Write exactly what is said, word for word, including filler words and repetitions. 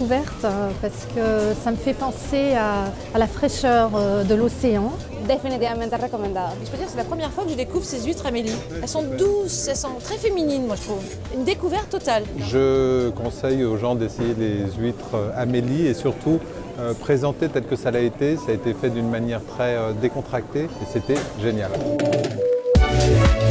découverte parce que ça me fait penser à, à la fraîcheur de l'océan. Definitivamente recomendado. Je peux dire que c'est la première fois que je découvre ces huîtres Amélie. Elles sont douces, elles sont très féminines, moi je trouve. Une découverte totale. Je conseille aux gens d'essayer les huîtres Amélie et surtout euh, présentées tel que ça l'a été. Ça a été fait d'une manière très euh, décontractée et c'était génial.